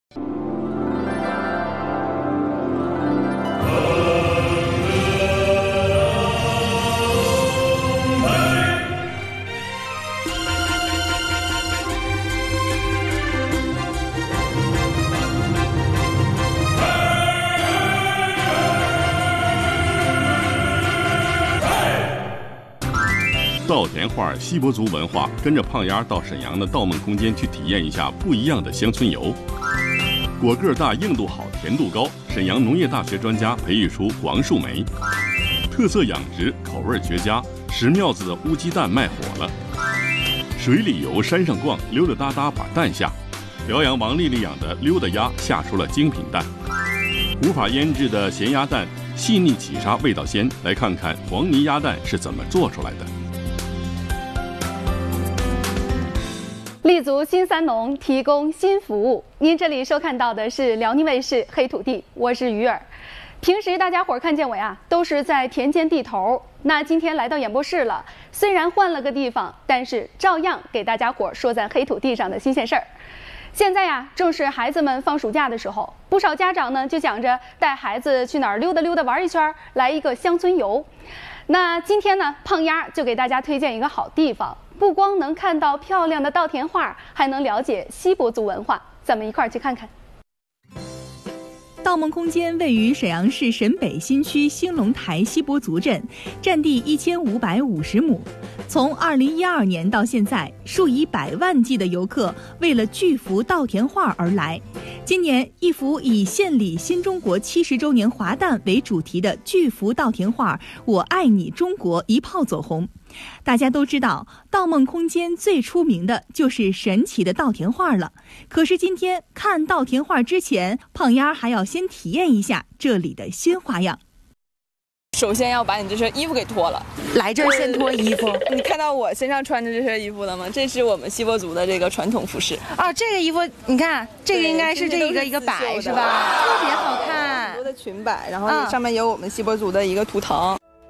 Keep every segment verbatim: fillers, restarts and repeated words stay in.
稻田画、锡伯族文化，跟着胖丫到沈阳的稻梦空间去体验一下不一样的乡村游。果个大、硬度好、甜度高，沈阳农业大学专家培育出黄树莓，特色养殖，口味绝佳。石庙子的乌鸡蛋卖火了。水里游、山上逛，溜溜达达把蛋下。辽阳王丽丽养的溜达鸭下出了精品蛋。无法腌制的咸鸭蛋，细腻起沙，味道鲜。来看看黄泥鸭蛋是怎么做出来的。 立足新三农，提供新服务。您这里收看到的是辽宁卫视《黑土地》，我是于尔。平时大家伙儿看见我呀，都是在田间地头。那今天来到演播室了，虽然换了个地方，但是照样给大家伙儿说在黑土地上的新鲜事儿。现在呀，正是孩子们放暑假的时候，不少家长呢就想着带孩子去哪儿溜达溜达玩一圈，来一个乡村游。那今天呢，胖丫就给大家推荐一个好地方。不光能看到漂亮的稻田画，还能了解锡伯族文化，咱们一块儿去看看。 稻梦空间位于沈阳市沈北新区兴隆台锡伯族镇，占地一千五百五十亩。从二零一二年到现在，数以百万计的游客为了巨幅稻田画而来。今年，一幅以献礼新中国七十周年华诞为主题的巨幅稻田画《我爱你中国》一炮走红。大家都知道，稻梦空间最出名的就是神奇的稻田画了。可是今天看稻田画之前，胖丫还要先体验一下这里的新花样。 首先要把你这身衣服给脱了， 来这儿先脱衣服。 你看到我身上穿着这身衣服了吗？这是我们锡伯族的这个传统服饰。 哦，这个衣服你看，这个应该是这一个一个摆是吧？特别好看， 很多的裙摆，然后上面有我们锡伯族的一个图腾。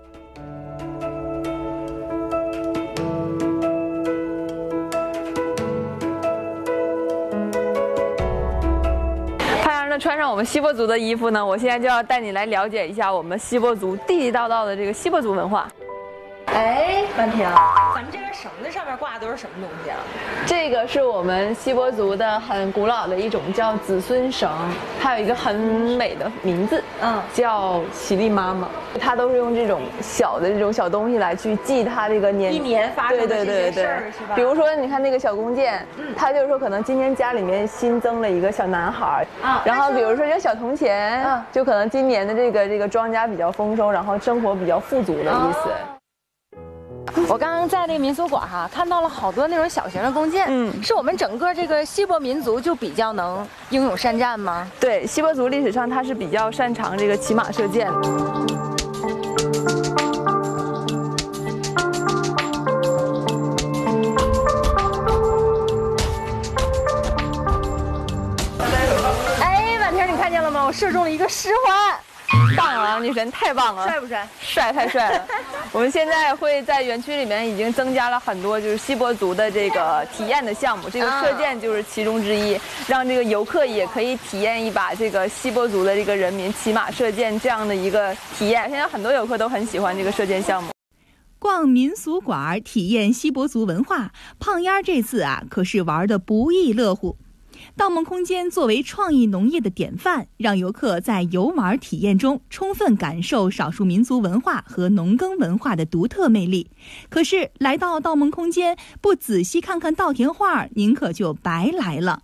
穿上我们锡伯族的衣服呢，我现在就要带你来了解一下我们锡伯族地地道道的这个锡伯族文化。哎，曼婷， 咱们这根绳子上面挂的都是什么东西啊？ 这个是我们锡伯族的很古老的一种叫子孙绳，它有一个很美的名字，嗯，叫喜力妈妈。它都是用这种小的这种小东西来去记它这个年一年发生的这些事儿，是吧？ 比如说，你看那个小弓箭，嗯，它就是说可能今年家里面新增了一个小男孩，啊，然后比如说这小铜钱，嗯，就可能今年的这个这个庄稼比较丰收，然后生活比较富足的意思。 我刚刚在那个民俗馆哈，看到了好多那种小型的弓箭，嗯，是我们整个这个锡伯民族就比较能英勇善战吗？ 对，锡伯族历史上它是比较擅长这个骑马射箭。 哎，婉婷，你看见了吗？我射中了一个狮环。 棒啊，女神太棒了！ 帅不帅？ 帅，太帅了！我们现在会在园区里面已经增加了很多就是锡伯族的这个体验的项目，这个射箭就是其中之一，让这个游客也可以体验一把这个锡伯族的这个人民骑马射箭这样的一个体验。现在很多游客都很喜欢这个射箭项目。 逛民俗馆体验锡伯族文化，胖丫这次啊可是玩得不亦乐乎。稻梦空间作为创意农业的典范，让游客在游玩体验中充分感受少数民族文化和农耕文化的独特魅力。可是来到稻梦空间，不仔细看看稻田画，您可就白来了。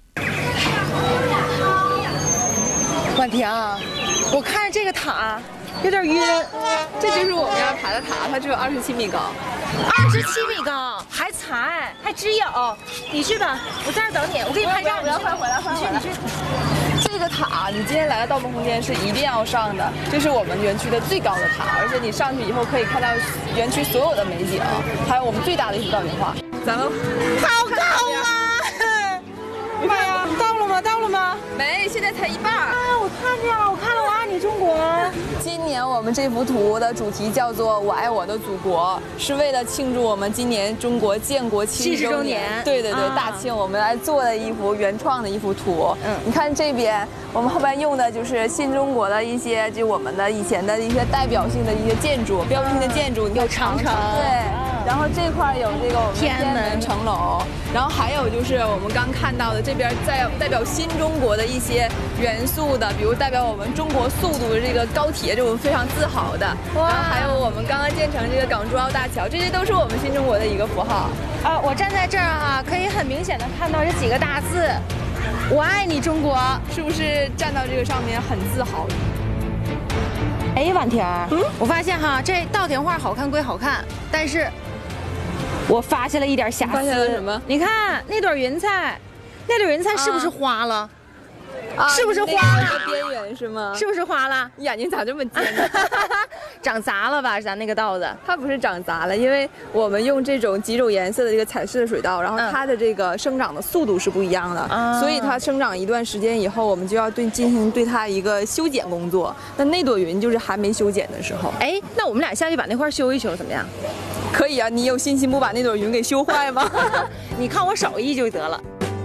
婉婷，我看着这个塔有点晕， 这就是我们要爬的塔，它只有二十七米高。 二十七米高，还才还只有，你去吧，我在这等你，我给你拍照。 不要快回来，快回来！ 你去，你去。这个塔，你今天来到稻梦空间是一定要上的，这是我们园区的最高的塔，而且你上去以后可以看到园区所有的美景，还有我们最大的一幅稻田画。咱们好高啊！妈呀，到了吗？到了吗？ 没，现在才一半。 啊，我看见了，我看了，我爱你中国。 今年我们们这幅图的主题叫做“我爱我的祖国”，是为了庆祝我们今年中国建国七十周年。对对对，啊、大庆我们来做的一幅原创的一幅图。嗯，你看这边，我们后边用的就是新中国的一些，就我们的以前的一些代表性的一些建筑，标志性的建筑， 有长城， 对。然后这块有这个我们天安门城楼，然后还有就是我们刚看到的这边在代表新中国的一些元素的，比如代表我们中国速度的这个高铁，这我们非常自豪的。然后还有我们刚刚建成这个港珠澳大桥，这些都是我们新中国的一个符号。 啊，我站在这儿哈，可以很明显的看到这几个大字：“我爱你中国”， 是不是站到这个上面很自豪？ 哎，婉婷，嗯，我发现哈，这稻田画好看归好看，但是。我发现了一点瑕疵。 发现了什么？ 你看那朵云彩，那朵云彩是不是花了？ 啊、 是不是花了？ 边缘是吗？ 是不是花了？ 眼睛咋这么尖呢？ 长杂了吧？咱那个稻子？ 它不是长杂了，因为我们用这种几种颜色的这个彩色的水稻，然后它的这个生长的速度是不一样的，嗯、所以它生长一段时间以后，我们就要对进行对它一个修剪工作。那那朵云就是还没修剪的时候。 哎，那我们俩下去把那块修一修，怎么样？ 可以啊，你有信心不把那朵云给修坏吗？ 你看我手艺就得了。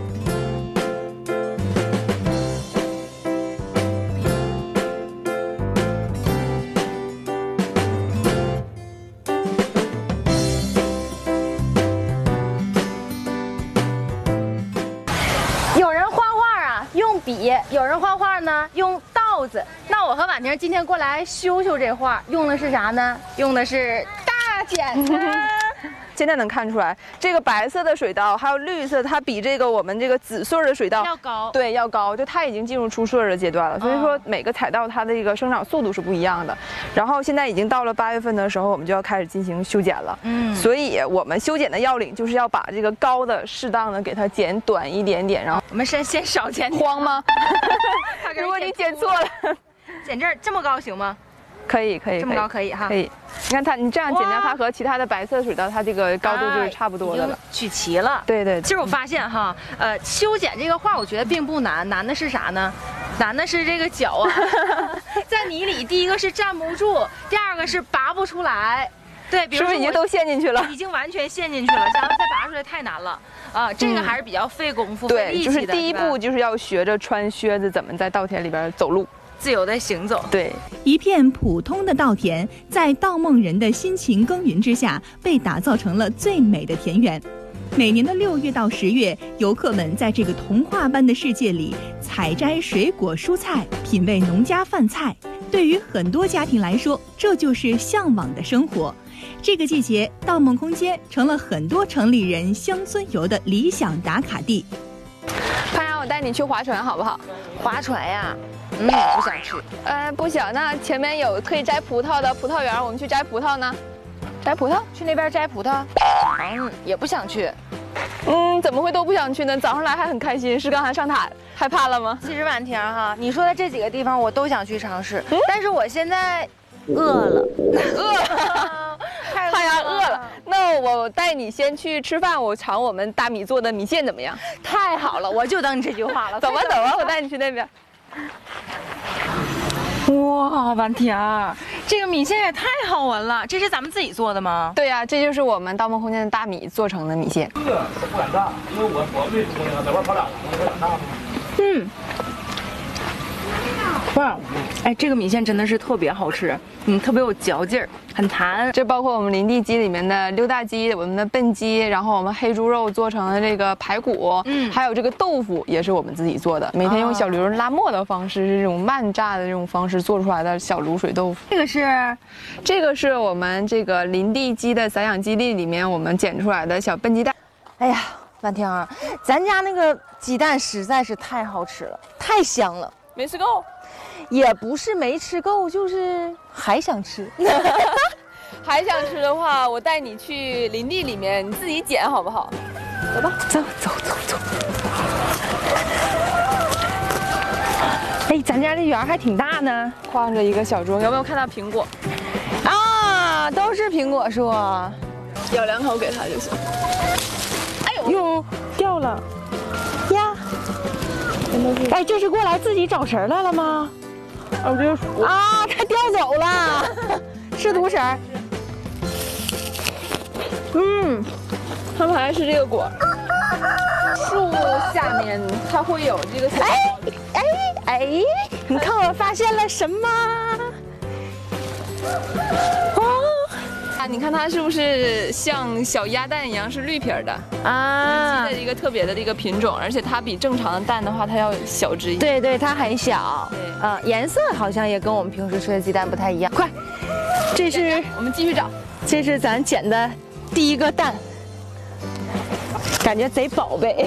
有人画画啊，用笔；有人画画呢，用稻子。那我和婉婷今天过来修修这画，用的是啥呢？用的是。剪子， 现在能看出来，这个白色的水稻还有绿色，它比这个我们这个紫穗的水稻要高， 对，要高，就它已经进入出穗的阶段了。所以说每个彩稻它的这个生长速度是不一样的。然后现在已经到了八月份的时候，我们就要开始进行修剪了。嗯，所以我们修剪的要领就是要把这个高的适当的给它剪短一点点，然后我们先先少剪点。 慌吗？如果你剪错了， 剪这儿这么高行吗？ 可以可以， 这么高可以哈， 可以。你看它，你这样剪掉它和其他的白色水稻，它这个高度就是差不多的了， 取齐了。 对对。 其实我发现哈，呃，修剪这个画，我觉得并不难，难的是啥呢？难的是这个脚啊，在泥里，第一个是站不住，第二个是拔不出来。对，比如是不是已经都陷进去了？ 已经完全陷进去了，然后再拔出来太难了啊！这个还是比较费功夫、费力气的。对，就是第一步就是要学着穿靴子，怎么在稻田里边走路。 自由的行走。 对， 一片普通的稻田，在稻梦人的辛勤耕耘之下，被打造成了最美的田园。每年的六月到十月，游客们在这个童话般的世界里采摘水果蔬菜，品味农家饭菜。对于很多家庭来说，这就是向往的生活。这个季节，稻梦空间成了很多城里人乡村游的理想打卡地。 潘阳，我带你去划船好不好？ 划船呀？嗯，不想去。 呃，不想。那前面有可以摘葡萄的葡萄园，我们去摘葡萄呢？摘葡萄？ 去那边摘葡萄？嗯，也不想去。 嗯，怎么会都不想去呢？早上来还很开心，是刚才上塔害怕了吗？ 其实婉婷哈，你说的这几个地方我都想去尝试，嗯、但是我现在饿了， 饿了，太阳饿了。那我带你先去吃饭，我尝我们大米做的米线怎么样？ 太好了，我就等你这句话了。 走吧走吧，我带你去那边。 哇，婉婷，这个米线也太好闻了！这是咱们自己做的吗？ 对呀、啊，这就是我们稻梦空间的大米做成的米线。 这个不敢大，因为我我没出那个，在外跑俩，我不敢大吗？ 嗯。哇，哎，这个米线真的是特别好吃，嗯，特别有嚼劲儿，很弹。 这包括我们林地鸡里面的溜大鸡，我们的笨鸡，然后我们黑猪肉做成的这个排骨，嗯，还有这个豆腐也是我们自己做的，每天用小驴拉磨的方式，是这种慢炸的这种方式做出来的小卤水豆腐。 这个是， 这个是我们这个林地鸡的散养基地里面我们捡出来的小笨鸡蛋。 哎呀，婉婷，咱家那个鸡蛋实在是太好吃了，太香了， 没吃够。 也不是没吃够，就是还想吃。 还想吃的话，我带你去林地里面，你自己捡好不好？走吧， 走走走走。哎，咱家这园还挺大呢， 放着一个小桌，有没有看到苹果？ 啊，都是苹果树， 咬两口给它就行。 哎呦，哟，掉了呀！哎，这是过来自己找食来了吗？ 啊，我这个啊，它掉走了，吃独食。嗯，他们还吃这个果。树下面它会有这个小。哎哎哎！你看我发现了什么？哦。啊，你看它是不是像小鸭蛋一样是绿皮儿的啊？的一个特别的一个品种，而且它比正常的蛋的话，它要小只一点。对对，它很小。对啊，颜色好像也跟我们平时吃的鸡蛋不太一样。快，这是我们继续找，这是咱捡的第一个蛋，感觉贼宝贝。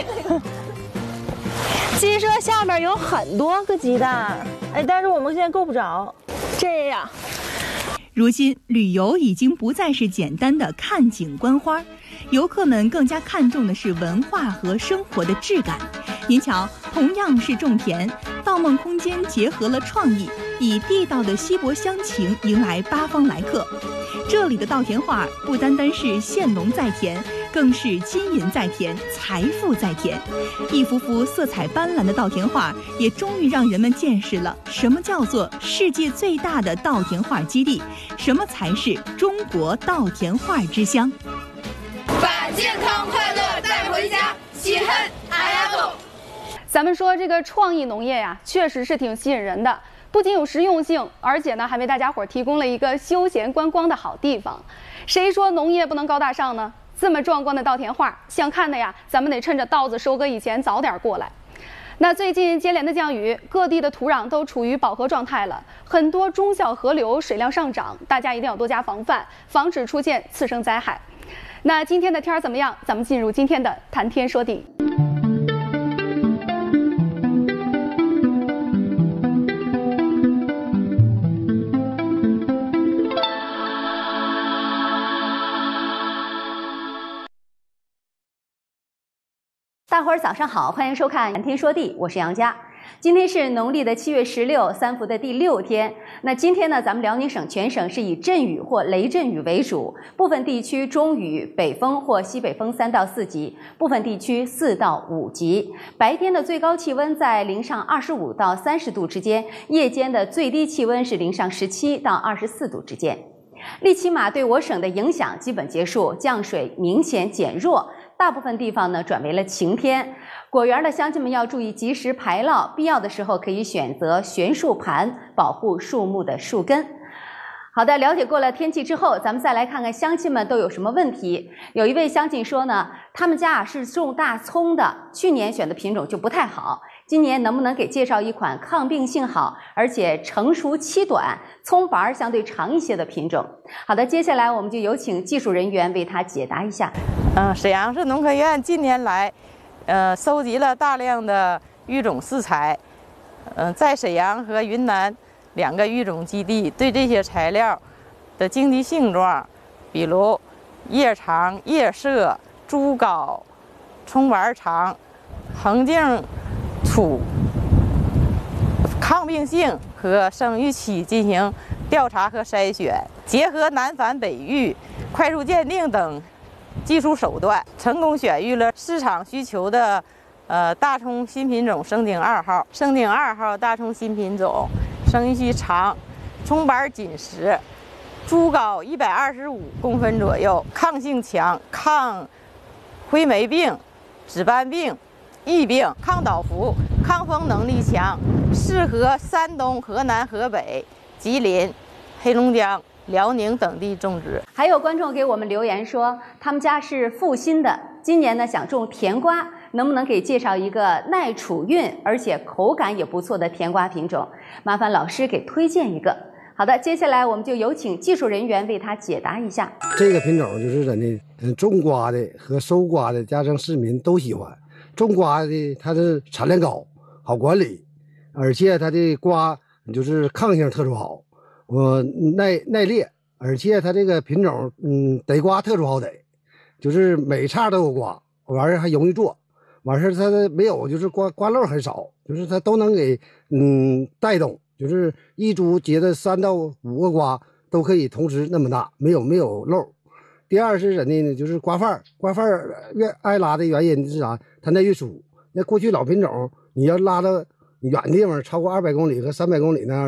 鸡舍下面有很多个鸡蛋，哎，但是我们现在够不着。这样。 如今，旅游已经不再是简单的看景观花，游客们更加看重的是文化和生活的质感。您瞧，同样是种田，盗梦空间结合了创意，以地道的西柏乡情迎来八方来客。这里的稻田画不单单是现龙在田，更是金银在田，财富在田。一幅幅色彩斑斓的稻田画，也终于让人们见识了什么叫做世界最大的稻田画基地，什么才是中国稻田画之乡。 把健康快乐带回家，喜恨阿亚狗。 咱们说这个创意农业呀，确实是挺吸引人的。不仅有实用性，而且呢，还为大家伙提供了一个休闲观光的好地方。谁说农业不能高大上呢？这么壮观的稻田画，想看的呀，咱们得趁着稻子收割以前早点过来。那最近接连的降雨，各地的土壤都处于饱和状态了，很多中小河流水量上涨，大家一定要多加防范，防止出现次生灾害。那今天的天儿怎么样？咱们进入今天的谈天说地。 大伙儿早上好，欢迎收看谈天说地，我是杨佳。今天是农历的七月十六，三伏的第六天。那今天呢，咱们辽宁省全省是以阵雨或雷阵雨为主，部分地区中雨、北风或西北风三到四级，部分地区四到五级。白天的最高气温在零上二十五到三十度之间，夜间的最低气温是零上十七到二十四度之间。利奇马对我省的影响基本结束，降水明显减弱。大部分地方呢转为了晴天，果园的乡亲们要注意及时排涝，必要的时候可以选择悬树盘保护树木的树根。好的，了解过了天气之后，咱们再来看看乡亲们都有什么问题。有一位乡亲说呢，他们家啊是种大葱的，去年选的品种就不太好，今年能不能给介绍一款抗病性好，而且成熟期短、葱白相对长一些的品种？好的，接下来我们就有请技术人员为他解答一下。 嗯，沈阳市农科院近年来，呃，收集了大量的育种饲材，嗯、呃，在沈阳和云南两个育种基地对这些材料的经济性状，比如叶长、叶色、株高、葱白长、横茎粗、抗病性和生育期进行调查和筛选，结合南繁北育、快速鉴定等技术手段，成功选育了市场需求的呃大葱新品种盛鼎二号。盛鼎二号大葱新品种，生育期长，葱白紧实，株高一百二十五公分左右，抗性强，抗灰霉病、紫斑病、疫病，抗倒伏，抗风能力强，适合山东、河南、河北、吉林、黑龙江、辽宁等地种植。 还有观众给我们留言说，他们家是阜新的，今年呢想种甜瓜，能不能给介绍一个耐储运而且口感也不错的甜瓜品种？麻烦老师给推荐一个。好的，接下来我们就有请技术人员为他解答一下。 这个品种就是怎的，嗯，种瓜的和收瓜的加上市民都喜欢。种瓜的它的产量高，好管理，而且它的瓜就是抗性特殊好，呃，耐耐裂。而且它这个品种，嗯，逮瓜特殊好逮，就是每茬都有瓜，完事还容易做，完事它的没有就是瓜瓜漏很少，就是它都能给嗯带动，就是一株结的三到五个瓜都可以同时那么大，没有没有漏。第二是怎的呢？就是瓜瓣瓜瓣越爱拉的原因是啥？它耐运输。那过去老品种，你要拉到远地方超过二百公里和三百公里那样的。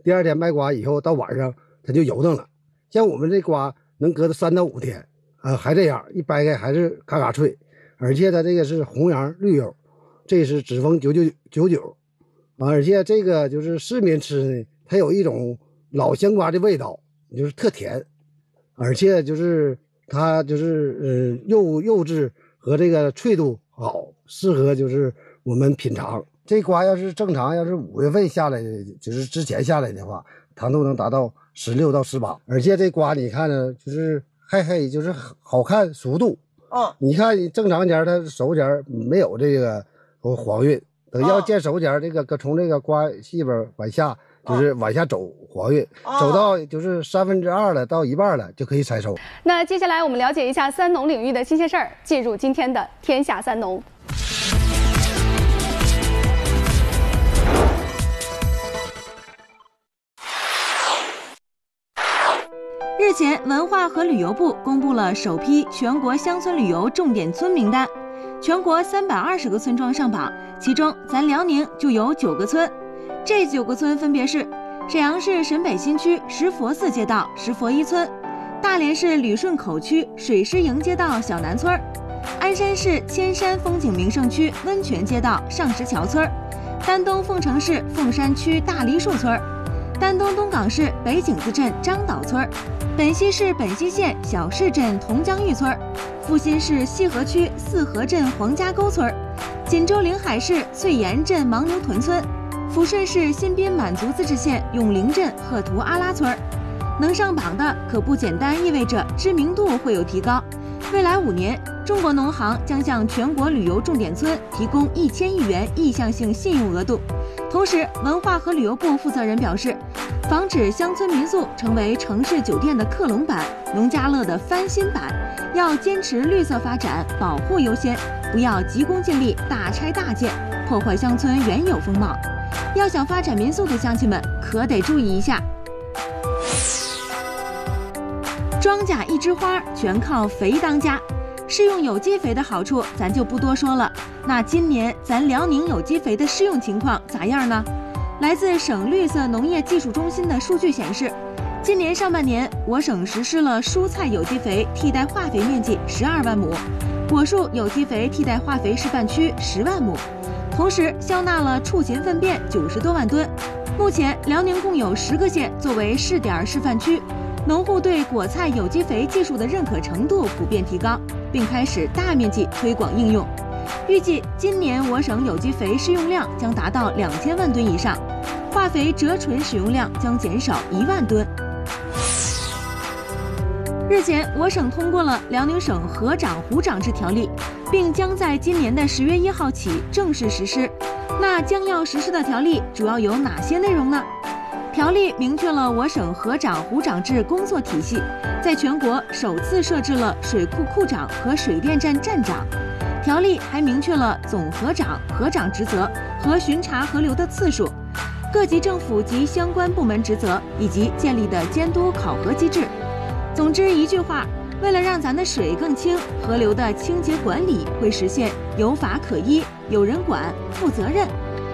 第二天卖瓜以后到晚上它就油腾了。像我们这瓜能搁到三到五天，呃，还这样一掰开还是嘎嘎脆，而且它这个是红瓤绿油，这是脂肪九九九九，而且这个就是市民吃呢，它有一种老香瓜的味道，就是特甜，而且就是它就是呃肉肉质和这个脆度好，适合就是我们品尝。这瓜要是正常，要是五月份下来的，就是之前下来的话，糖度能达到十六到十八。而且这瓜你看呢，就是还黑，就是好看熟度。 嗯， 你看正常前它熟前没有这个黄晕，等要见熟前，这个从这个瓜细边往下就是往下走黄晕，走到就是三分之二了，到一半了就可以采收。 那接下来我们了解一下三农领域的新鲜事儿，进入今天的天下三农。 日前，文化和旅游部公布了首批全国乡村旅游重点村名单，全国三百二十个村庄上榜，其中咱辽宁就有九个村。这九个村分别是沈阳市沈北新区石佛寺街道石佛一村，大连市旅顺口区水师营街道小南村，鞍山市千山风景名胜区温泉街道上石桥村，丹东凤城市凤山区大梨树村，丹东东港市北井子镇张岛村，本溪市本溪县小市镇同江峪村，阜新市西河区四河镇黄家沟村，锦州临海市翠岩镇牦牛屯村，抚顺市新宾满族自治县永陵镇鹤图阿拉村。能上榜的可不简单意味着知名度会有提高。未来五年，中国农行将向全国旅游重点村提供一千亿元意向性信用额度。同时，文化和旅游部负责人表示，防止乡村民宿成为城市酒店的克隆版、农家乐的翻新版，要坚持绿色发展，保护优先，不要急功近利、大拆大建，破坏乡村原有风貌。要想发展民宿的乡亲们可得注意一下。庄稼一枝花，全靠肥当家。施用有机肥的好处咱就不多说了，那今年咱辽宁有机肥的施用情况咋样呢？来自省绿色农业技术中心的数据显示，今年上半年我省实施了蔬菜有机肥替代化肥面积十二万亩，果树有机肥替代化肥示范区十万亩，同时消纳了畜禽粪便九十多万吨。目前辽宁共有十个县作为试点示范区，农户对果菜有机肥技术的认可程度普遍提高，并开始大面积推广应用。预计今年我省有机肥施用量将达到两千万吨以上，化肥折纯使用量将减少一万吨。日前，我省通过了辽宁省河长湖长制条例，并将在今年的十月一号起正式实施。那将要实施的条例主要有哪些内容呢？条例明确了我省河长湖长制工作体系，在全国首次设置了水库库长和水电站站长。条例还明确了总河长、河长职责和巡查河流的次数，各级政府及相关部门职责以及建立的监督考核机制。总之一句话，为了让咱的水更清，河流的清洁管理会实现有法可依、有人管、负责任。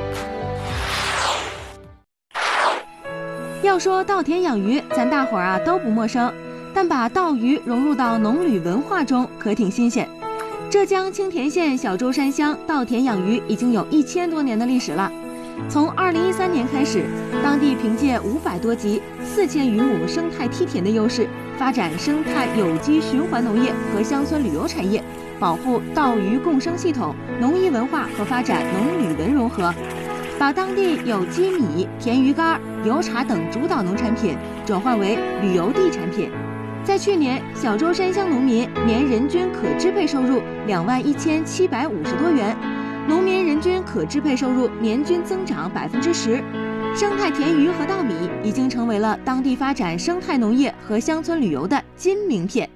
要说稻田养鱼，咱大伙儿啊都不陌生，但把稻鱼融入到农旅文化中可挺新鲜。浙江青田县小舟山乡稻田养鱼已经有一千多年的历史了。从二零一三年开始，当地凭借五百多级、四千余亩生态梯田的优势，发展生态有机循环农业和乡村旅游产业，保护稻鱼共生系统、农艺文化和发展农旅文融合，把当地有机米、甜鱼干、油茶等主导农产品转换为旅游地产品。在去年，小舟山乡农民年人均可支配收入两万一千七百五十多元，农民人均可支配收入年均增长百分之十。生态田鱼和稻米已经成为了当地发展生态农业和乡村旅游的金名片。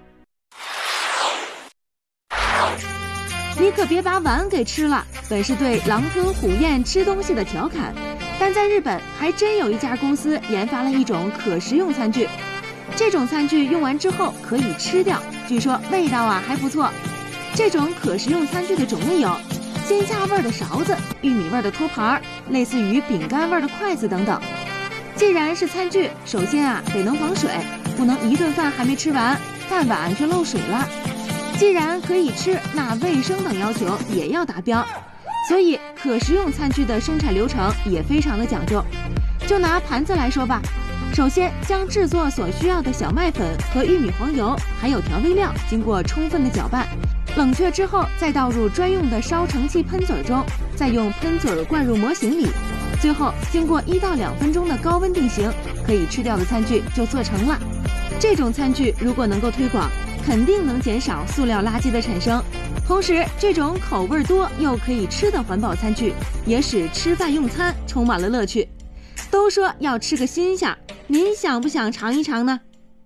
你可别把碗给吃了，本是对狼吞虎咽吃东西的调侃，但在日本还真有一家公司研发了一种可食用餐具。这种餐具用完之后可以吃掉，据说味道啊还不错。这种可食用餐具的种类有鲜虾味的勺子、玉米味的托盘，类似于饼干味的筷子等等。 既然是餐具，首先啊得能防水，不能一顿饭还没吃完，饭碗却漏水了。既然可以吃，那卫生等要求也要达标。所以可食用餐具的生产流程也非常的讲究。就拿盘子来说吧，首先将制作所需要的小麦粉和玉米黄油还有调味料经过充分的搅拌，冷却之后再倒入专用的烧盛器喷嘴中，再用喷嘴灌入模型里，最后经过一到两分钟的高温定型，可以吃掉的餐具就做成了。这种餐具如果能够推广，肯定能减少塑料垃圾的产生。同时，这种口味多又可以吃的环保餐具，也使吃饭用餐充满了乐趣。都说要吃个新鲜，您想不想尝一尝呢？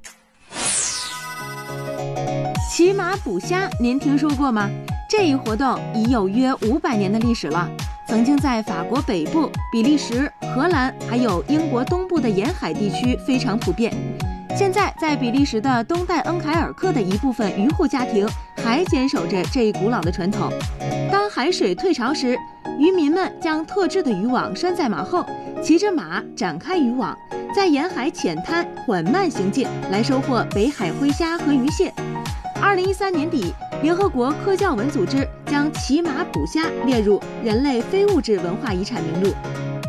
骑马捕虾，您听说过吗？这一活动已有约五百年的历史了，曾经在法国北部、比利时、荷兰还有英国东部的沿海地区非常普遍。现在在比利时的东戴恩凯尔克的一部分渔户家庭还坚守着这一古老的传统。当海水退潮时，渔民们将特制的渔网拴在马后，骑着马展开渔网，在沿海浅滩缓慢行进，来收获北海灰虾和鱼蟹。二零一三年底，联合国科教文组织将骑马捕虾列入人类非物质文化遗产名录。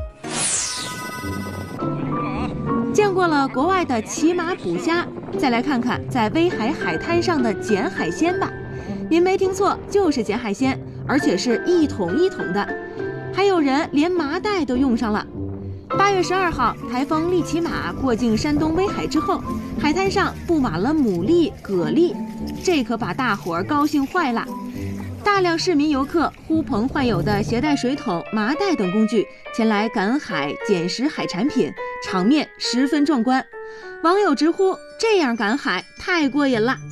见过了国外的骑马捕虾，再来看看在威海海滩上的捡海鲜吧。您没听错，就是捡海鲜，而且是一桶一桶的，还有人连麻袋都用上了。八月十二号，台风利奇马过境山东威海之后，海滩上布满了牡蛎、蛤蜊，这可把大伙儿高兴坏了。大量市民游客呼朋唤友的携带水桶、麻袋等工具前来赶海捡拾海产品，场面十分壮观。网友直呼这样赶海太过瘾了。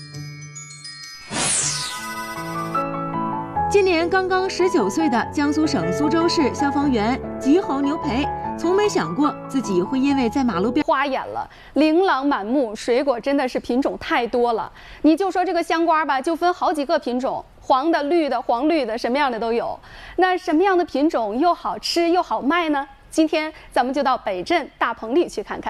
今年刚刚十九岁的江苏省苏州市消防员吉侯牛培，从没想过自己会因为在马路边花眼了，琳琅满目，水果真的是品种太多了。你就说这个香瓜吧，就分好几个品种，黄的、绿的、黄绿的，什么样的都有。那什么样的品种又好吃又好卖呢？今天咱们就到北镇大棚里去看看。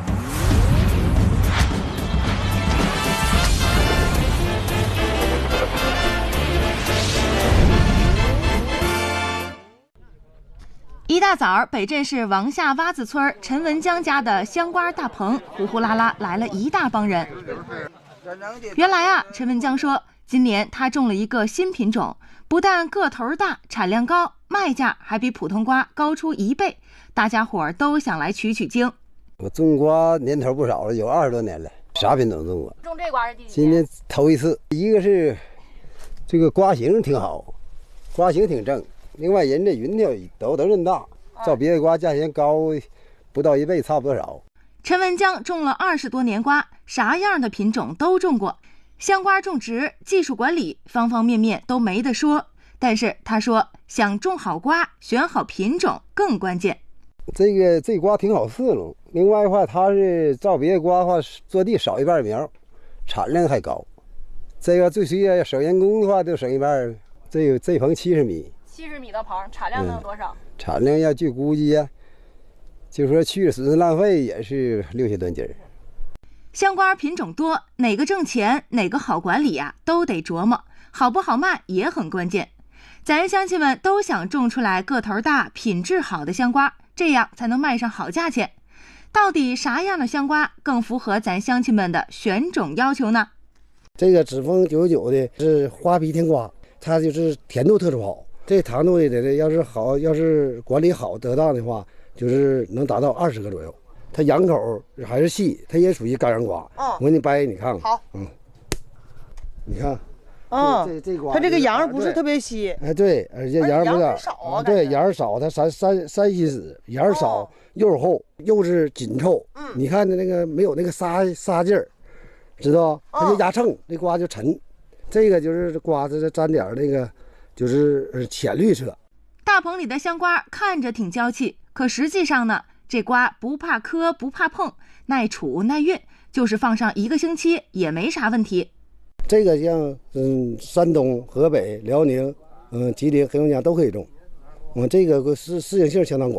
一大早，北镇市王下洼子村陈文江家的香瓜大棚呼呼啦啦来了一大帮人。原来啊，陈文江说，今年他种了一个新品种，不但个头大、产量高，卖价还比普通瓜高出一倍，大家伙儿都想来取取经。 我种瓜年头不少了，有二十多年了，啥品种种过。 种这瓜是第几年？ 今年头一次。一个是这个瓜形挺好，瓜形挺正。另外，人这云条都都这么大，照别的瓜价钱高不到一倍，差不多少。 陈文江种了二十多年瓜，啥样的品种都种过，香瓜种植、技术管理方方面面都没得说。但是他说，想种好瓜，选好品种更关键。 这个这瓜挺好伺候。另外的话，它是照别的瓜的话，坐地少一半苗，产量还高。这个最需要省人工的话，就省一半。这个这棚七十米。 七十米的棚，产量能有多少？嗯、 产量要据估计呀，就说去了损失浪费也是六千吨斤。 香瓜品种多，哪个挣钱，哪个好管理呀、啊，都得琢磨，好不好卖也很关键。咱乡亲们都想种出来个头大、品质好的香瓜，这样才能卖上好价钱。到底啥样的香瓜更符合咱乡亲们的选种要求呢？ 这个紫峰九九九的是花皮甜瓜，它就是甜度特殊好。这糖度的要是好，要是管理好得当的话，就是能达到二十克左右。它瓤口还是细，它也属于干瓤瓜。嗯，我给你掰，你看看。好。嗯，你看。 嗯， 这这瓜它这个瓤不是特别细。 哎，对，而且瓤不大。 少啊。 对，瓤少，它三三三心思，瓤少，又厚，又是紧凑。嗯。你看的那个没有那个沙沙劲儿，知道？它就压秤，这瓜就沉。这个就是瓜子沾点那个。就是浅绿色。 大棚里的香瓜看着挺娇气，可实际上呢，这瓜不怕磕不怕碰，耐储耐运，就是放上一个星期也没啥问题。 这个像嗯山东、河北、辽宁、嗯吉林、黑龙江都可以种，嗯这个适适应性相当广。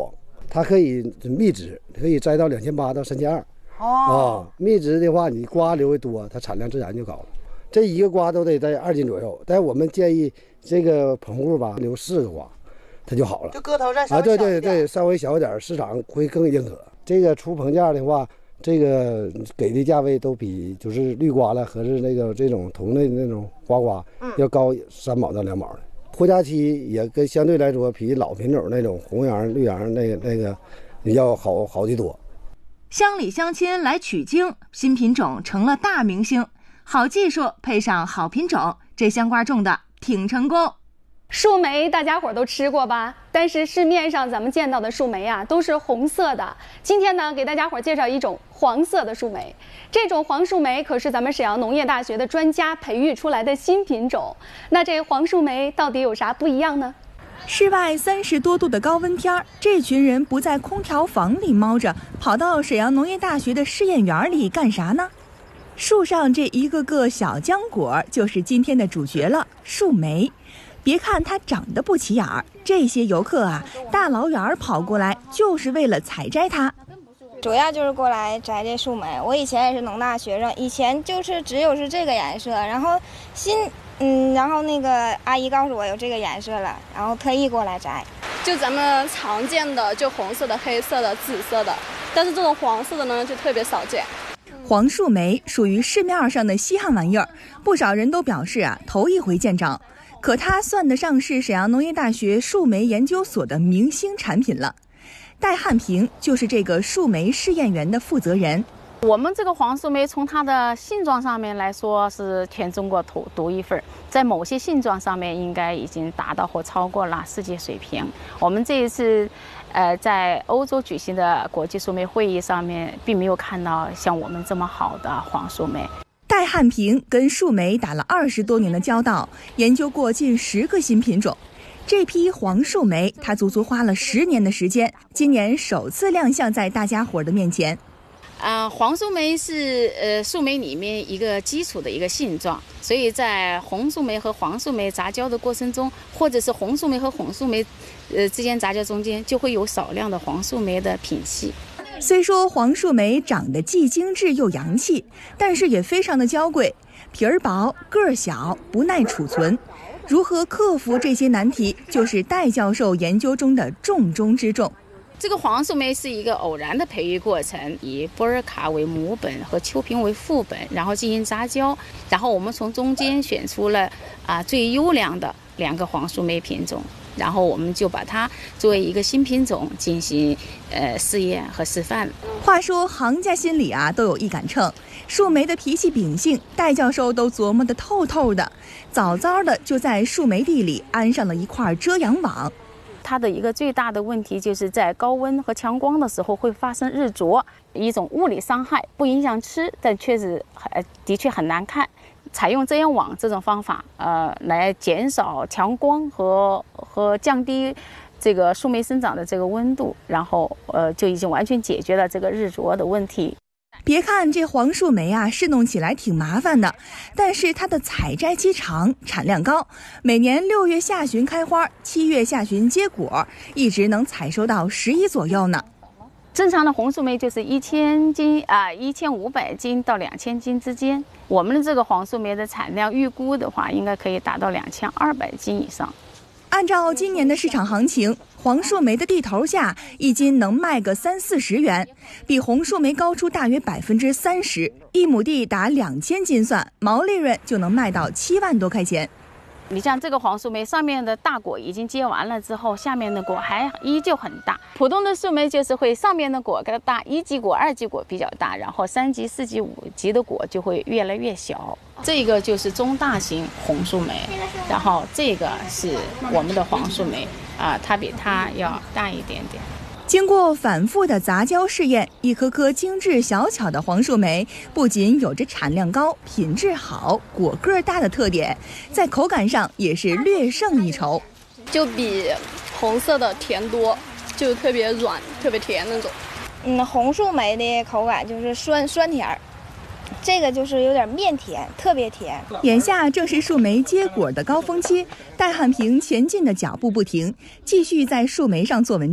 它可以蜜汁可以摘到两千八到三千二。哦，啊，蜜汁的话，你瓜留的多，它产量自然就高了。这一个瓜都得在二斤左右，但我们建议这个棚户吧留四个瓜，它就好了。 就个头再稍微小一点。 啊，对对对，稍微小一点，市场会更认可。这个出棚价的话，这个给的价位都比就是绿瓜了和是那个这种同类的那种花瓜要高三毛到两毛的。活佳期也跟相对来说比老品种那种红瓤、绿瓤那个那个要好好得多。 乡里乡亲来取经，新品种成了大明星。好技术配上好品种，这香瓜种的挺成功。 树莓大家伙都吃过吧？但是市面上咱们见到的树莓啊，都是红色的。今天呢，给大家伙介绍一种黄色的树莓。这种黄树莓可是咱们沈阳农业大学的专家培育出来的新品种。那这黄树莓到底有啥不一样呢？ 室外三十多度的高温天儿，这群人不在空调房里猫着，跑到沈阳农业大学的试验园里干啥呢？树上这一个个小浆果就是今天的主角了，树莓。别看它长得不起眼儿，这些游客啊，大老远跑过来就是为了采摘它。 主要就是过来摘这树莓。我以前也是农大学生，以前就是只有是这个颜色，然后新嗯，然后那个阿姨告诉我有这个颜色了，然后特意过来摘。 就咱们常见的就红色的、黑色的、紫色的，但是这种黄色的呢就特别少见。 黄树莓属于市面上的稀罕玩意儿，不少人都表示啊头一回见着。可它算得上是沈阳农业大学树莓研究所的明星产品了。戴汉平就是这个树莓试验园的负责人。 我们这个黄树莓从它的性状上面来说是全中国独独一份，在某些性状上面应该已经达到或超过了世界水平。我们这一次，呃，在欧洲举行的国际树莓会议上面，并没有看到像我们这么好的黄树莓。 戴汉平跟树莓打了二十多年的交道，研究过近十个新品种。这批黄树莓，他足足花了十年的时间，今年首次亮相在大家伙的面前。 啊、呃，黄树莓是呃树莓里面一个基础的一个性状，所以在红树莓和黄树莓杂交的过程中，或者是红树莓和红树莓呃之间杂交中间，就会有少量的黄树莓的品系。 虽说黄树莓长得既精致又洋气，但是也非常的娇贵，皮儿薄，个儿小，不耐储存。如何克服这些难题，就是戴教授研究中的重中之重。 这个黄树莓是一个偶然的培育过程，以波尔卡为母本和秋萍为副本，然后进行杂交，然后我们从中间选出了啊最优良的两个黄树莓品种，然后我们就把它作为一个新品种进行呃试验和示范。 话说行家心里啊都有一杆秤，树莓的脾气秉性，戴教授都琢磨得透透的，早早的就在树莓地里安上了一块遮阳网。 它的一个最大的问题就是在高温和强光的时候会发生日灼，一种物理伤害，不影响吃，但确实呃的确很难看。采用遮阳网这种方法，呃，来减少强光和和降低这个树莓生长的这个温度，然后呃就已经完全解决了这个日灼的问题。 别看这黄树莓啊，试弄起来挺麻烦的，但是它的采摘期长，产量高，每年六月下旬开花，七月下旬结果，一直能采收到十一左右呢。 正常的红树莓就是一千斤啊，一千五百斤到两千斤之间。我们的这个黄树莓的产量预估的话，应该可以达到两千二百斤以上。 按照今年的市场行情，黄树莓的地头价一斤能卖个三四十元，比红树莓高出大约百分之三十。一亩地打两千斤算，毛利润就能卖到七万多块钱。 你像这个黄树莓，上面的大果已经结完了之后，下面的果还依旧很大。普通的树莓就是会上面的果更大，一级果、二级果比较大，然后三级、四级、五级的果就会越来越小。这个就是中大型红树莓，然后这个是我们的黄树莓啊，它比它要大一点点。 经过反复的杂交试验，一颗颗精致小巧的黄树莓不仅有着产量高、品质好、果个大的特点，在口感上也是略胜一筹， 就比红色的甜多，就特别软、特别甜那种。 嗯，红树莓的口感就是酸酸甜儿，这个就是有点面甜，特别甜。 眼下正是树莓结果的高峰期，戴汉平前进的脚步不停，继续在树莓上做文章。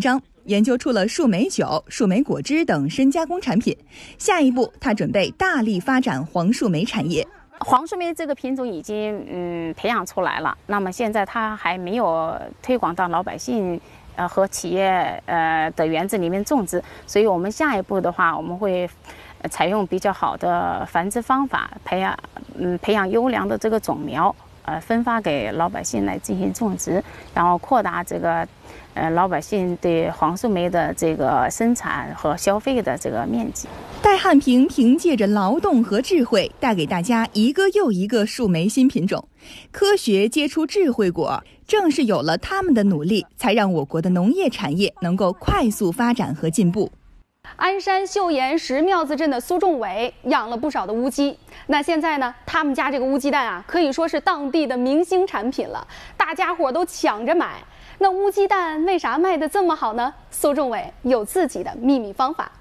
研究出了树莓酒、树莓果汁等深加工产品。下一步，他准备大力发展黄树莓产业。 黄树莓这个品种已经嗯培养出来了，那么现在它还没有推广到老百姓呃和企业呃的园子里面种植，所以我们下一步的话，我们会采用比较好的繁殖方法，培养嗯培养优良的这个种苗，呃分发给老百姓来进行种植，然后扩大这个呃老百姓对黄树莓的这个生产和消费的这个面积。 戴汉平凭借着劳动和智慧，带给大家一个又一个树莓新品种。科学结出智慧果，正是有了他们的努力，才让我国的农业产业能够快速发展和进步。 鞍山岫岩石庙子镇的苏仲伟养了不少的乌鸡，那现在呢，他们家这个乌鸡蛋啊，可以说是当地的明星产品了，大家伙都抢着买。那乌鸡蛋为啥卖得这么好呢？苏仲伟有自己的秘密方法。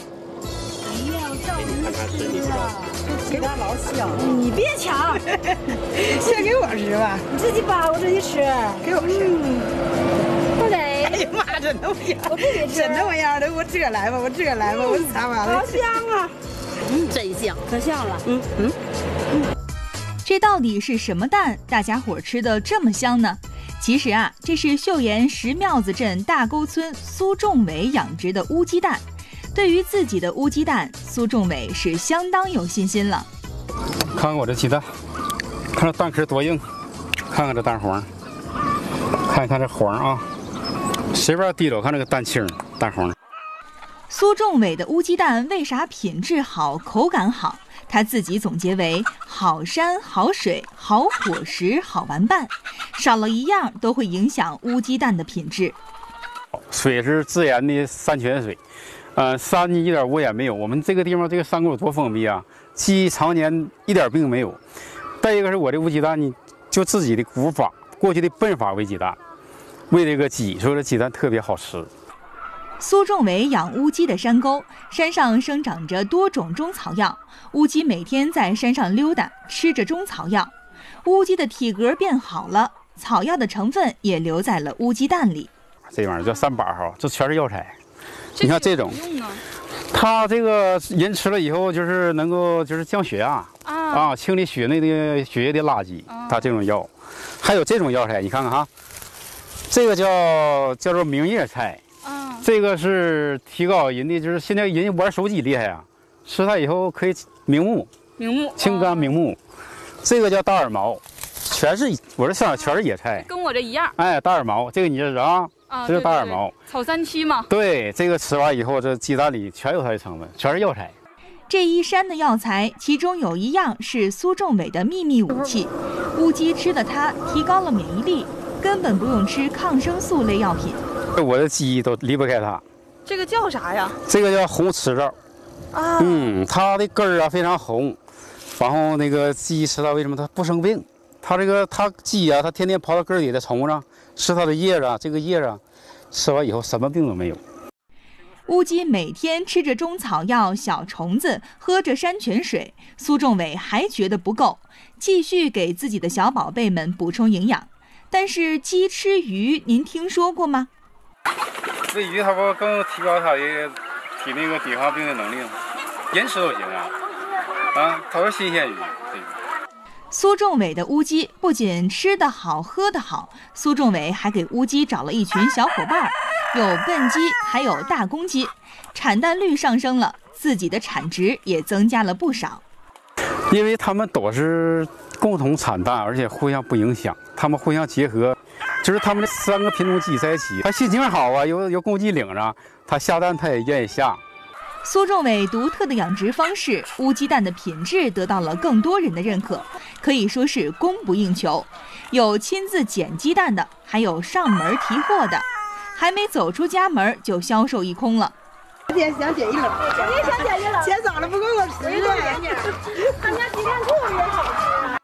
给他老香，你别抢，先给我吃吧，你自己扒我自己吃，给我吃。 不给。 哎呀妈，真那么样，我不给吃，真那么样的，我这来吧，我这来吧，我擦完了。好香啊！ 嗯，真香，可香了。 嗯嗯嗯。这到底是什么蛋？大家伙吃的这么香呢？其实啊，这是岫岩石庙子镇大沟村苏仲伟养殖的乌鸡蛋。对于自己的乌鸡蛋，苏仲伟是相当有信心了。 看看我这鸡蛋，看这蛋壳多硬，看看这蛋黄，看一看这黄啊，随便提溜，看这个蛋清、蛋黄。 苏仲伟的乌鸡蛋为啥品质好、口感好？他自己总结为：好山、好水、好伙食、好玩伴，少了一样都会影响乌鸡蛋的品质。 水是自然的山泉水。呃，山一点污染没有。我们这个地方这个山沟多封闭啊，鸡常年一点病没有。再一个是我这乌鸡蛋呢，就自己的古法，过去的笨法喂鸡蛋，喂这个鸡，所以这鸡蛋特别好吃。 苏仲伟养乌鸡的山沟，山上生长着多种中草药，乌鸡每天在山上溜达，吃着中草药，乌鸡的体格变好了，草药的成分也留在了乌鸡蛋里。 这玩意儿叫三把哈，这全是药材。你看这种，它这个人吃了以后就是能够就是降血压啊，啊清理血内的血液的垃圾。它这种药，还有这种药材，你看看哈，这个叫叫做明叶菜，啊，这个是提高人的，就是现在人玩手机厉害啊，吃它以后可以明目， 明目清肝明目。这个叫大耳毛，全是我这上全是野菜， 跟我这一样。 哎，大耳毛，这个你认识啊？ 啊， 这是大耳毛， 草三七嘛。 对，这个吃完以后，这鸡蛋里全有它的成分，全是药材。 这一山的药材，其中有一样是苏仲伟的秘密武器。乌鸡吃的它提高了免疫力，根本不用吃抗生素类药品。 我的鸡都离不开它。 这个叫啥呀？ 这个叫红赤枣。啊。嗯，它的根儿啊非常红，然后那个鸡吃它为什么它不生病？它这个它鸡啊，它天天跑到根儿里的虫子。吃它的叶子，这个叶子吃完以后什么病都没有。 乌鸡每天吃着中草药、小虫子，喝着山泉水，苏仲伟还觉得不够，继续给自己的小宝贝们补充营养。但是鸡吃鱼，您听说过吗？ 这鱼它不更提高它的体那个抵抗病的能力吗？人吃都行啊，啊，它是新鲜鱼。 苏仲伟的乌鸡不仅吃得好喝得好，苏仲伟还给乌鸡找了一群小伙伴，有笨鸡还有大公鸡，产蛋率上升了，自己的产值也增加了不少。 因为他们都是共同产蛋，而且互相不影响，他们互相结合，就是他们这三个品种鸡在一起，它心情好啊，有有公鸡领着，它下蛋它也愿意下。 苏仲伟独特的养殖方式，乌鸡蛋的品质得到了更多人的认可，可以说是供不应求。有亲自捡鸡蛋的，还有上门提货的，还没走出家门就销售一空了。 今天想捡一篓， 我也想捡一篓， 捡早了不够我吃的。他家鸡蛋特别好吃。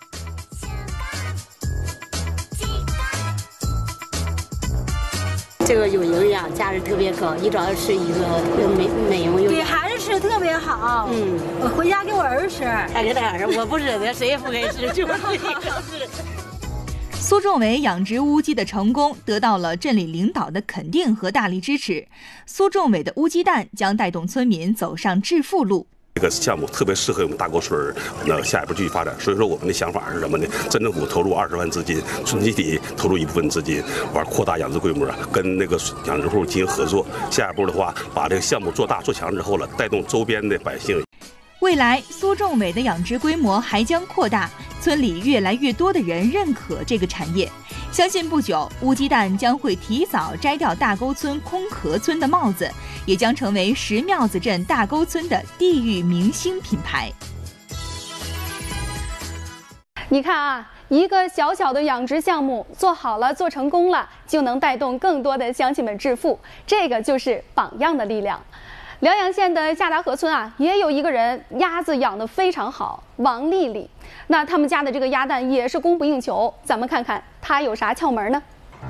这个有营养，价值特别高，一早吃一个美美容又给孩子吃特别好。嗯，我回家给我儿子吃， 还给他儿子，我不吃的，谁也不给吃，就我自己吃。 苏仲伟养殖乌鸡的成功得到了镇里领导的肯定和大力支持。苏仲伟的乌鸡蛋将带动村民走上致富路。 这个项目特别适合我们大沟村那下一步继续发展，所以说我们的想法是什么呢？镇政府投入二十万资金，村集体投入一部分资金，完扩大养殖规模，跟那个养殖户进行合作。下一步的话，把这个项目做大做强之后了，带动周边的百姓。 未来苏仲伟的养殖规模还将扩大，村里越来越多的人认可这个产业，相信不久乌鸡蛋将会提早摘掉大沟村空壳村的帽子，也将成为石庙子镇大沟村的地域明星品牌。 你看啊，一个小小的养殖项目做好了，做成功了，就能带动更多的乡亲们致富，这个就是榜样的力量。辽阳县的下达河村啊，也有一个人鸭子养得非常好，王丽丽。那他们家的这个鸭蛋也是供不应求，咱们看看她有啥窍门呢？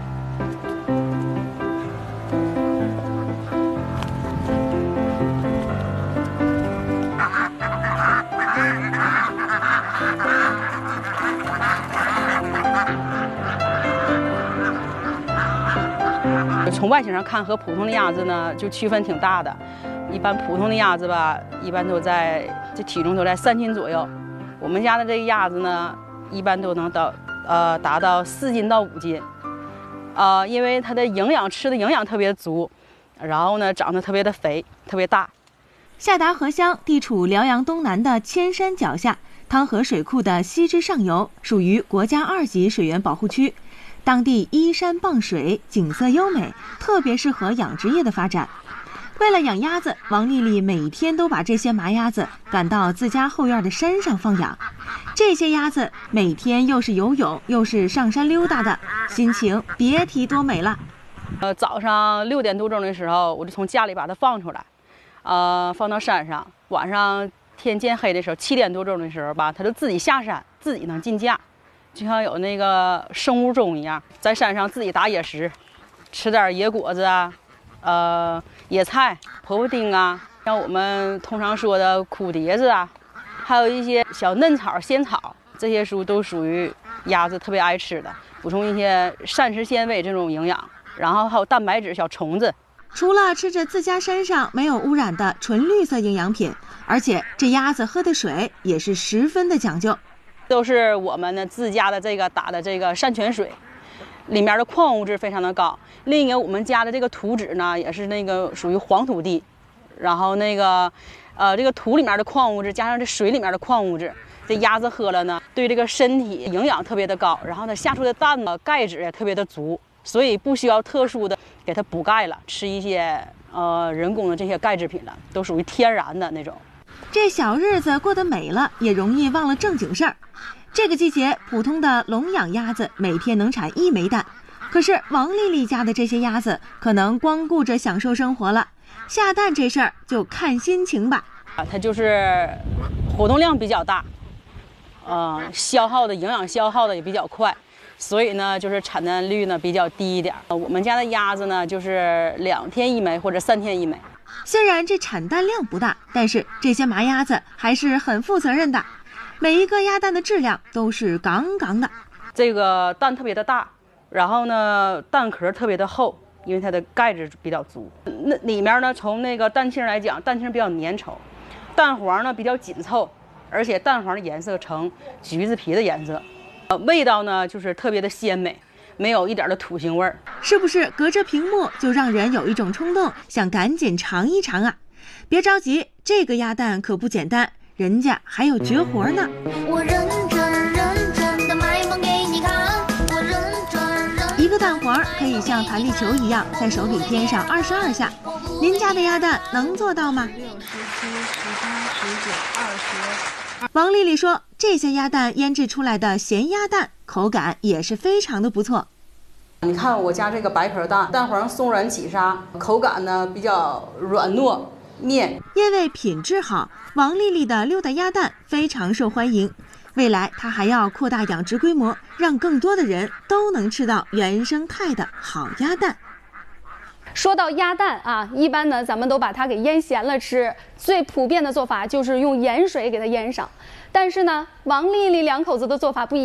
从外形上看，和普通的鸭子呢就区分挺大的。一般普通的鸭子吧，一般都在这体重都在三斤左右。我们家的这个鸭子呢，一般都能到呃达到四斤到五斤。呃，因为它的营养吃的营养特别足，然后呢长得特别的肥，特别大。 下达河乡地处辽阳东南的千山脚下，汤河水库的西支上游属于国家二级水源保护区。当地依山傍水，景色优美，特别适合养殖业的发展。为了养鸭子，王丽丽每天都把这些麻鸭子赶到自家后院的山上放养。这些鸭子每天又是游泳又是上山溜达的，心情别提多美了。 呃，早上六点多钟的时候，我就从家里把它放出来，呃，放到山上。晚上天渐黑的时候，七点多钟的时候吧，它就自己下山，自己能进架。就像有那个生物钟一样，在山上自己打野食，吃点野果子啊，呃，野菜、婆婆丁啊，像我们通常说的苦碟子啊，还有一些小嫩草、仙草，这些书都属于鸭子特别爱吃的，补充一些膳食纤维这种营养，然后还有蛋白质、小虫子。 除了吃着自家山上没有污染的纯绿色营养品，而且这鸭子喝的水也是十分的讲究。 都是我们的自家的这个打的这个山泉水，里面的矿物质非常的高。另一个我们家的这个土质呢，也是那个属于黄土地，然后那个呃这个土里面的矿物质加上这水里面的矿物质，这鸭子喝了呢，对这个身体营养特别的高，然后它下出的蛋呢钙质也特别的足，所以不需要特殊的给它补钙了，吃一些呃人工的这些钙制品了，都属于天然的那种。 这小日子过得美了，也容易忘了正经事儿。这个季节，普通的笼养鸭子每天能产一枚蛋，可是王丽丽家的这些鸭子可能光顾着享受生活了，下蛋这事儿就看心情吧。 啊，它就是活动量比较大，呃，消耗的营养消耗的也比较快，所以呢，就是产蛋率呢比较低一点。我们家的鸭子呢，就是两天一枚或者三天一枚。 虽然这产蛋量不大，但是这些麻鸭子还是很负责任的，每一个鸭蛋的质量都是杠杠的。 这个蛋特别的大，然后呢蛋壳特别的厚，因为它的钙质比较足。那里面呢，从那个蛋清来讲，蛋清比较粘稠，蛋黄呢比较紧凑，而且蛋黄的颜色呈橘子皮的颜色，呃，味道呢就是特别的鲜美。没有一点的土腥味儿， 是不是隔着屏幕就让人有一种冲动，想赶紧尝一尝啊？别着急，这个鸭蛋可不简单，人家还有绝活呢。我认真认真的卖萌给你看，我认真认真。一个蛋黄可以像弹力球一样在手里颠上二十二下，您家的鸭蛋能做到吗？六、十七、十八、十九、二十。王丽丽说，这些鸭蛋腌制出来的咸鸭蛋口感也是非常的不错。 你看我家这个白壳蛋，蛋黄松软起沙，口感呢比较软糯面。 因为品质好，王丽丽的溜达鸭蛋非常受欢迎。未来她还要扩大养殖规模，让更多的人都能吃到原生态的好鸭蛋。 说到鸭蛋啊，一般呢咱们都把它给腌咸了吃，最普遍的做法就是用盐水给它腌上。但是呢，王丽丽两口子的做法不一样，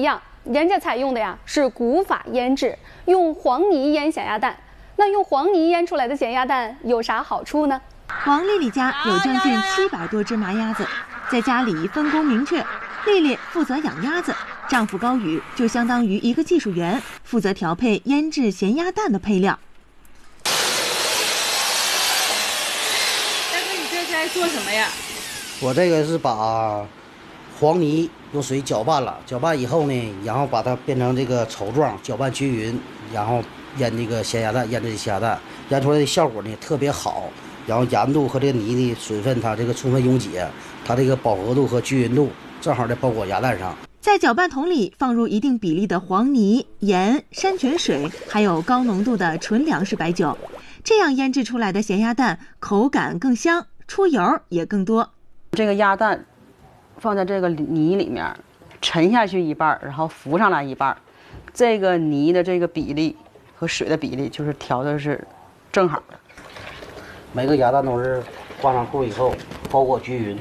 人家采用的呀是古法腌制，用黄泥腌咸鸭蛋。那用黄泥腌出来的咸鸭蛋有啥好处呢？ 王丽丽家有将近七百多只麻鸭子，在家里分工明确，丽丽负责养鸭子，丈夫高宇就相当于一个技术员，负责调配腌制咸鸭蛋的配料。 大哥，你这在做什么呀？ 我这个是把黄泥用水搅拌了，搅拌以后呢，然后把它变成这个稠状，搅拌均匀，然后腌这个咸鸭蛋，腌制咸鸭蛋，腌出来的效果呢特别好。然后盐度和这个泥的水分，它这个充分溶解，它这个饱和度和均匀度正好在包裹鸭蛋上。 在搅拌桶里放入一定比例的黄泥、盐、山泉水，还有高浓度的纯粮食白酒，这样腌制出来的咸鸭蛋口感更香，出油也更多。 这个鸭蛋放在这个泥里面，沉下去一半，然后浮上来一半，这个泥的这个比例和水的比例就是调的是正好的。 每个鸭蛋都是挂上库以后包裹均匀。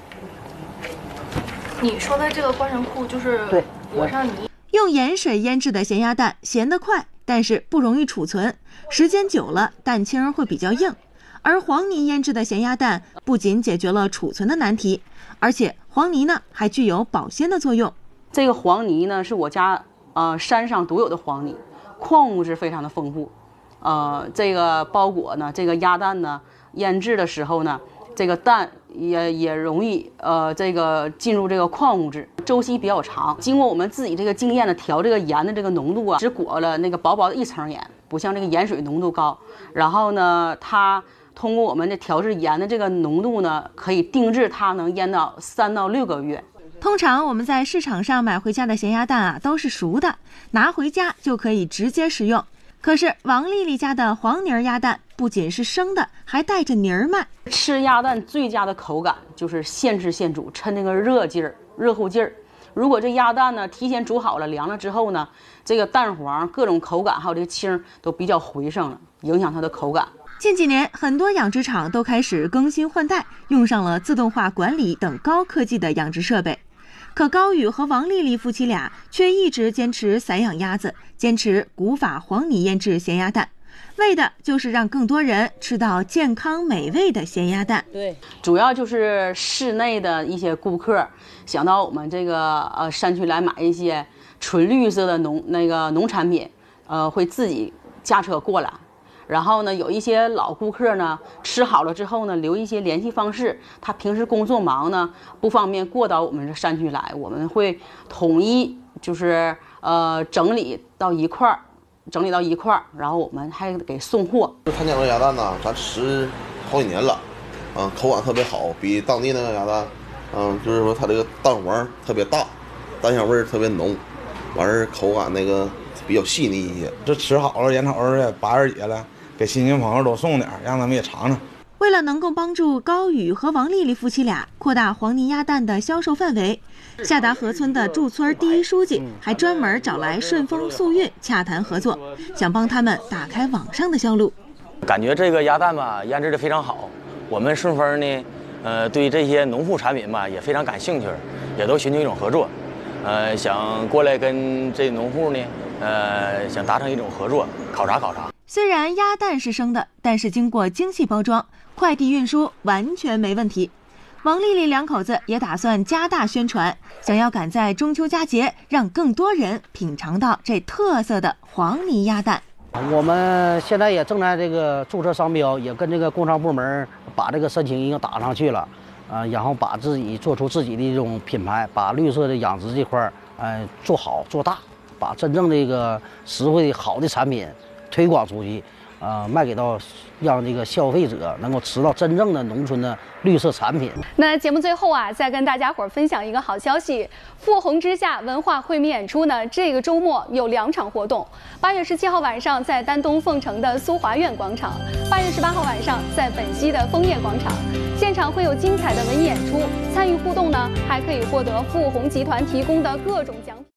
你说的这个挂上库就是裹上泥。 用盐水腌制的咸鸭蛋咸得快，但是不容易储存，时间久了蛋清会比较硬。而黄泥腌制的咸鸭蛋不仅解决了储存的难题，而且黄泥呢还具有保鲜的作用。 这个黄泥呢是我家呃山上独有的黄泥，矿物质非常的丰富。呃，这个包裹呢，这个鸭蛋呢，腌制的时候呢，这个蛋也也容易呃，这个进入这个矿物质，周期比较长。经过我们自己这个经验的调这个盐的这个浓度啊，只裹了那个薄薄的一层盐，不像这个盐水浓度高。然后呢，它通过我们的调制盐的这个浓度呢，可以定制它能腌到三到六个月。 通常我们在市场上买回家的咸鸭蛋啊，都是熟的，拿回家就可以直接食用。可是王丽丽家的黄泥鸭蛋不仅是生的，还带着泥儿卖。 吃鸭蛋最佳的口感就是现吃现煮，趁那个热劲儿、热乎劲儿。如果这鸭蛋呢提前煮好了、凉了之后呢，这个蛋黄各种口感还有这个清都比较回升了，影响它的口感。 近几年，很多养殖场都开始更新换代，用上了自动化管理等高科技的养殖设备。可高宇和王丽丽夫妻俩却一直坚持散养鸭子，坚持古法黄泥腌制咸鸭蛋，为的就是让更多人吃到健康美味的咸鸭蛋。 对，主要就是市内的一些顾客想到我们这个呃山区来买一些纯绿色的农那个农产品，呃会自己驾车过来。然后呢，有一些老顾客呢，吃好了之后呢，留一些联系方式。他平时工作忙呢，不方便过到我们这山区来，我们会统一就是呃整理到一块儿，整理到一块儿，然后我们还给送货。 他家的鸭蛋呢，咱吃好几年了，嗯，口感特别好，比当地那个鸭蛋，嗯，就是说它这个蛋黄特别大，蛋香味儿特别浓，完事儿口感那个比较细腻一些。 这吃好了，眼瞅着八二节了。给亲戚朋友都送点，让他们也尝尝。 为了能够帮助高宇和王丽丽夫妻俩扩大黄泥鸭蛋的销售范围，下达河村的驻村第一书记还专门找来顺丰速运洽谈合作，想帮他们打开网上的销路。 感觉这个鸭蛋吧腌制的非常好，我们顺丰呢，呃，对这些农副产品吧也非常感兴趣，也都寻求一种合作，呃，想过来跟这农户呢，呃，想达成一种合作，考察考察。 虽然鸭蛋是生的，但是经过精细包装，快递运输完全没问题。王丽丽两口子也打算加大宣传，想要赶在中秋佳节，让更多人品尝到这特色的黄泥鸭蛋。 我们现在也正在这个注册商标，也跟这个工商部门把这个申请已经打上去了，呃，然后把自己做出自己的一种品牌，把绿色的养殖这块儿，呃，做好做大，把真正这个实惠好的产品推广出去，呃，卖给到让这个消费者能够吃到真正的农村的绿色产品。 那节目最后啊，再跟大家伙儿分享一个好消息：富红之夏文化会面演出呢，这个周末有两场活动。八月十七号晚上在丹东凤城的苏华苑广场，八月十八号晚上在本溪的枫叶广场，现场会有精彩的文艺演出。参与互动呢，还可以获得富红集团提供的各种奖品。